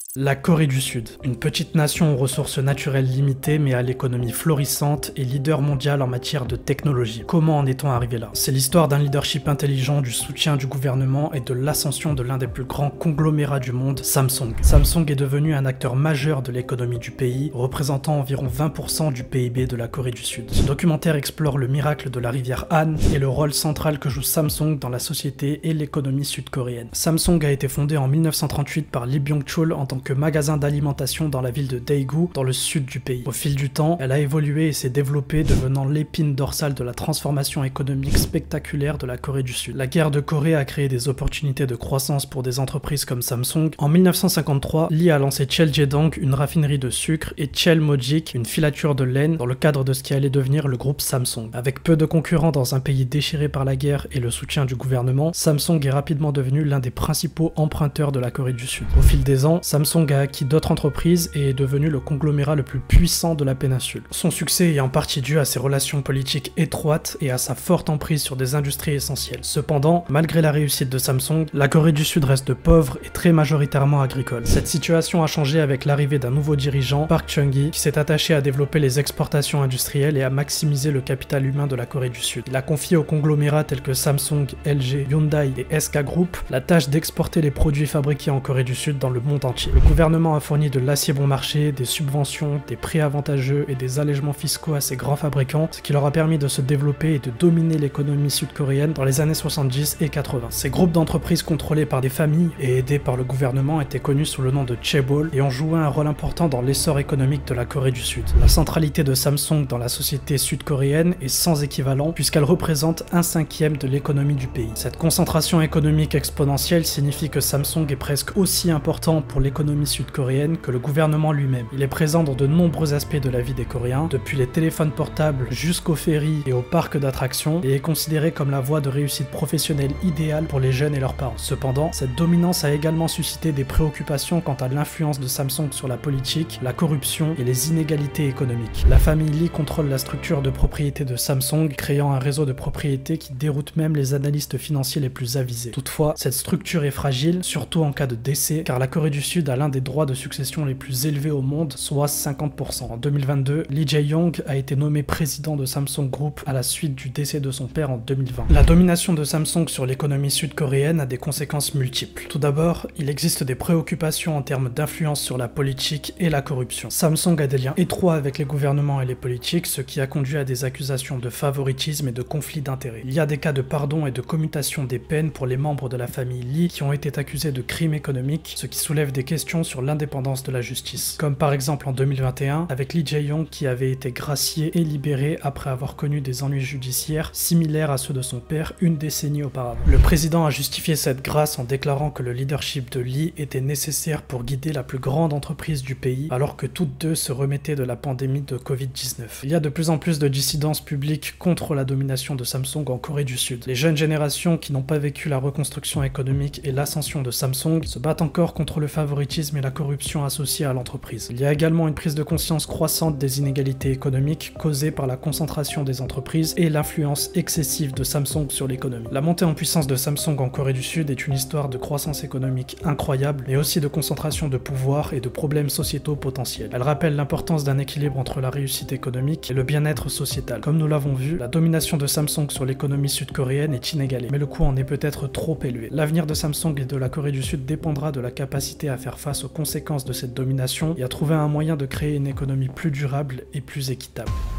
La Corée du Sud, une petite nation aux ressources naturelles limitées mais à l'économie florissante et leader mondial en matière de technologie. Comment en est-on arrivé là? C'est l'histoire d'un leadership intelligent, du soutien du gouvernement et de l'ascension de l'un des plus grands conglomérats du monde, Samsung. Samsung est devenu un acteur majeur de l'économie du pays, représentant environ 20% du PIB de la Corée du Sud. Ce documentaire explore le miracle de la rivière Han et le rôle central que joue Samsung dans la société et l'économie sud-coréenne. Samsung a été fondé en 1938 par Lee Byung-chul en tant que magasin d'alimentation dans la ville de Daegu, dans le sud du pays. Au fil du temps, elle a évolué et s'est développée, devenant l'épine dorsale de la transformation économique spectaculaire de la Corée du Sud. La guerre de Corée a créé des opportunités de croissance pour des entreprises comme Samsung. En 1953, Lee a lancé Cheoljedong, une raffinerie de sucre, et Cheolmojik, une filature de laine, dans le cadre de ce qui allait devenir le groupe Samsung. Avec peu de concurrents dans un pays déchiré par la guerre et le soutien du gouvernement, Samsung est rapidement devenu l'un des principaux emprunteurs de la Corée du Sud. Au fil des ans, Samsung a acquis d'autres entreprises et est devenu le conglomérat le plus puissant de la péninsule. Son succès est en partie dû à ses relations politiques étroites et à sa forte emprise sur des industries essentielles. Cependant, malgré la réussite de Samsung, la Corée du Sud reste pauvre et très majoritairement agricole. Cette situation a changé avec l'arrivée d'un nouveau dirigeant, Park Chung-hee, qui s'est attaché à développer les exportations industrielles et à maximiser le capital humain de la Corée du Sud. Il a confié aux conglomérats tels que Samsung, LG, Hyundai et SK Group la tâche d'exporter les produits fabriqués en Corée du Sud dans le monde entier. Le gouvernement a fourni de l'acier bon marché, des subventions, des prix avantageux et des allègements fiscaux à ces grands fabricants, ce qui leur a permis de se développer et de dominer l'économie sud-coréenne dans les années 70 et 80. Ces groupes d'entreprises contrôlés par des familles et aidés par le gouvernement étaient connus sous le nom de chaebol et ont joué un rôle important dans l'essor économique de la Corée du Sud. La centralité de Samsung dans la société sud-coréenne est sans équivalent puisqu'elle représente 1/5 de l'économie du pays. Cette concentration économique exponentielle signifie que Samsung est presque aussi important pour l'économie sud-coréenne que le gouvernement lui-même. Il est présent dans de nombreux aspects de la vie des Coréens, depuis les téléphones portables jusqu'aux ferries et aux parcs d'attractions, et est considéré comme la voie de réussite professionnelle idéale pour les jeunes et leurs parents. Cependant, cette dominance a également suscité des préoccupations quant à l'influence de Samsung sur la politique, la corruption et les inégalités économiques. La famille Lee contrôle la structure de propriété de Samsung, créant un réseau de propriété qui déroute même les analystes financiers les plus avisés. Toutefois, cette structure est fragile, surtout en cas de décès, car la Corée du Sud a l'un des droits de succession les plus élevés au monde, soit 50%. En 2022, Lee Jae-yong a été nommé président de Samsung Group à la suite du décès de son père en 2020. La domination de Samsung sur l'économie sud-coréenne a des conséquences multiples. Tout d'abord, il existe des préoccupations en termes d'influence sur la politique et la corruption. Samsung a des liens étroits avec les gouvernements et les politiques, ce qui a conduit à des accusations de favoritisme et de conflits d'intérêts. Il y a des cas de pardon et de commutation des peines pour les membres de la famille Lee qui ont été accusés de crimes économiques, ce qui soulève des questions sur l'indépendance de la justice. Comme par exemple en 2021, avec Lee Jae-yong qui avait été gracié et libéré après avoir connu des ennuis judiciaires similaires à ceux de son père une décennie auparavant. Le président a justifié cette grâce en déclarant que le leadership de Lee était nécessaire pour guider la plus grande entreprise du pays, alors que toutes deux se remettaient de la pandémie de Covid-19. Il y a de plus en plus de dissidences publiques contre la domination de Samsung en Corée du Sud. Les jeunes générations qui n'ont pas vécu la reconstruction économique et l'ascension de Samsung se battent encore contre le favoritisme et la corruption associée à l'entreprise. Il y a également une prise de conscience croissante des inégalités économiques causées par la concentration des entreprises et l'influence excessive de Samsung sur l'économie. La montée en puissance de Samsung en Corée du Sud est une histoire de croissance économique incroyable, mais aussi de concentration de pouvoir et de problèmes sociétaux potentiels. Elle rappelle l'importance d'un équilibre entre la réussite économique et le bien-être sociétal. Comme nous l'avons vu, la domination de Samsung sur l'économie sud-coréenne est inégalée, mais le coût en est peut-être trop élevé. L'avenir de Samsung et de la Corée du Sud dépendra de la capacité à faire face aux conséquences de cette domination et à trouver un moyen de créer une économie plus durable et plus équitable.